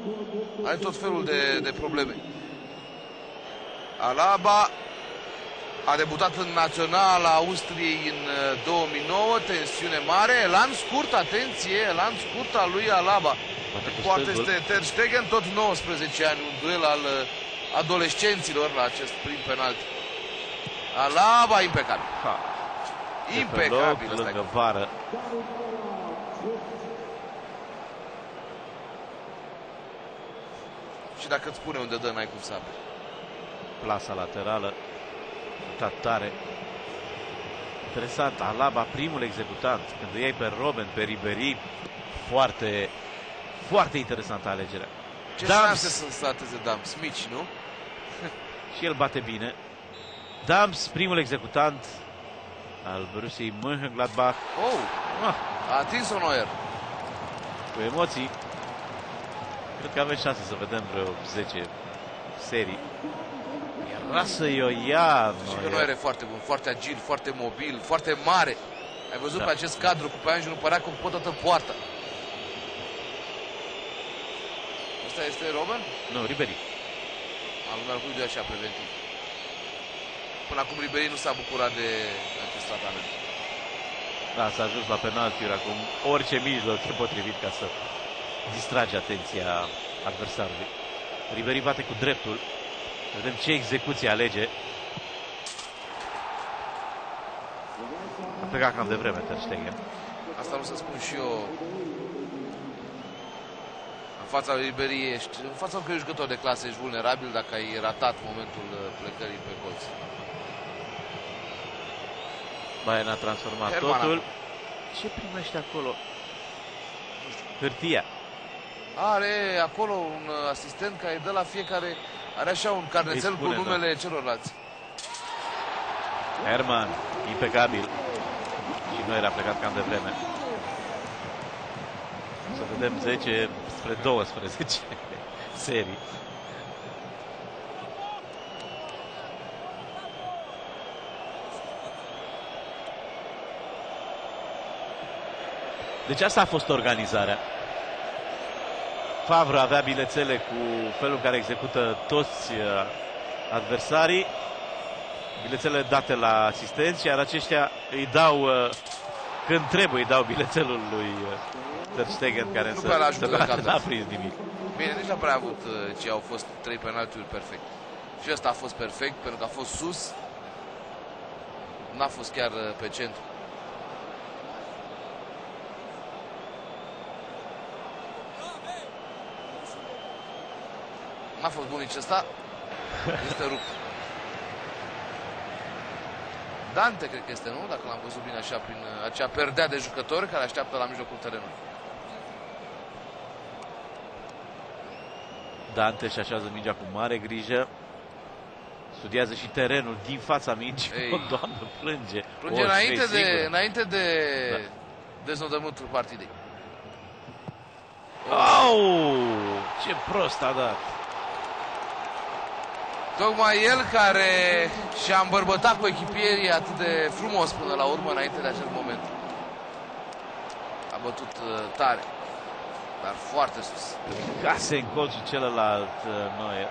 Are tot felul de probleme. Alaba a debutat în Naționala Austriei în 2009, tensiune mare, elan scurt, atenție, elan scurt al lui Alaba. Poate este Ter Stegen, tot 19 ani, un duel al adolescenților la acest prim penalti. Alaba, impecabil. Impecabil. Lângă vară. Și dacă îți spune unde dă, n-ai cum să aperi. Plasa laterală. Tare. Interesant, Alaba primul executant. Când îi iei pe Robben, pe Ribéry, foarte, foarte interesantă alegerea. Ce șanse sunt să ateze Dams? Mici, nu? Și el bate bine. Dams, primul executant al Borussiei Mönchengladbach. A atins-o Neuer. Cu emoții. Cred că avem șanse să vedem vreo 10 serii. Era să o ia. Și că Neuer e foarte bun, foarte agil, foarte mobil, foarte mare. Ai văzut pe acest cadru cu Paianju, nu părea că pot toată poarta. Asta este Robben? Nu, Ribéry. Am mergut de așa preventiv. Până acum Ribéry nu s-a bucurat de acest tratament. Da, s-a ajuns la penaltiuri acum. Orice mijloc e potrivit ca să distrage atenția adversarului. Ribéry bate cu dreptul. Vedem ce execuție alege. A plecat cam devreme Ter Stegen. Asta vreau să spun și eu. În fața lui Ribéry ești, în fața unui jucător de clasă ești vulnerabil dacă ai ratat momentul plecării pe colț. Bayern a transformat totul. Ce primește acolo? Hârtia. Are acolo un asistent care dă la fiecare, are așa un carnețel cu numele celorlalți. Herman, impecabil. Și nu era plecat cam de vreme. Să vedem 10 spre 12 serii. Deci asta a fost organizarea. Favre avea bilețele cu felul în care execută toți adversarii. Bilețele date la asistenți, iar aceștia îi dau, când trebuie, îi dau bilețelul lui Ter Stegen, care nu n-a prins nimic. Bine, nici n-a prea avut ce au fost 3 penaltiuri perfect. Și ăsta a fost perfect, pentru că a fost sus. N-a fost chiar pe centru. N-a fost bun nici ăsta. Este rupt. Dante cred că este, nu? Dacă l-am văzut bine așa, prin acea perdea de jucători care așteaptă la mijlocul terenului. Dante își așează mingea cu mare grijă. Studiază și terenul din fața mingii. O, Doamne, plânge. Plânge înainte de deznodământul partidei. Au! Ce prost a dat. Tocmai el care și-a îmbărbătat cu echipierii atât de frumos până la urmă, înainte de acel moment. A bătut tare, dar foarte sus. Case în colțul celălalt Neuer.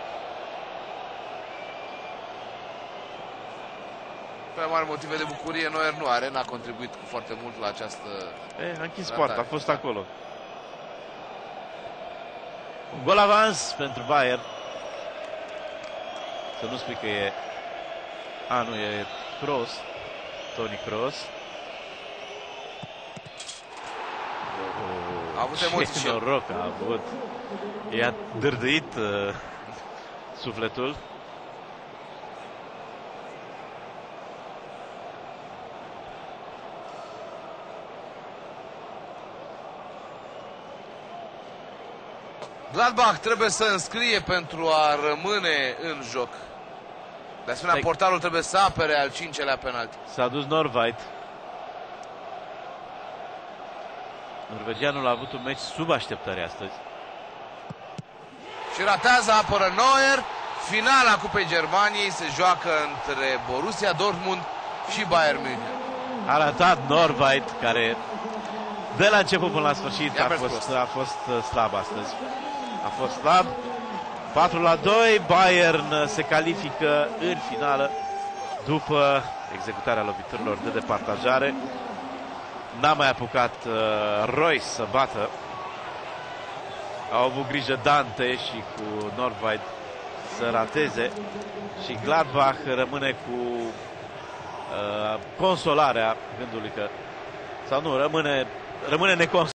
Prea mari motive de bucurie Neuer nu are, n-a contribuit foarte mult la această... A închis poarta, a fost acolo. Un gol avans pentru Bayern. Să nu spui că e... nu, e Kroos. Toni Kroos. A avut emoții și noroc a avut. I-a dârdâit sufletul. Gladbach trebuie să înscrie pentru a rămâne în joc. De asemenea, portarul trebuie să apere al 5-lea penalti. S-a dus Norvait. Norvegianul a avut un meci sub așteptări astăzi. Și ratează, apără Neuer. Finala Cupei Germaniei se joacă între Borussia Dortmund și Bayern München. A ratat Norvait, care de la început până la sfârșit a fost slab astăzi. A fost slab. 4-2, Bayern se califică în finală după executarea loviturilor de departajare. N-a mai apucat Royce să bată. Au avut grijă Dante și cu Nordwijk să rateze și Gladbach rămâne cu consolarea gândului că, sau nu, rămâne neconsolat.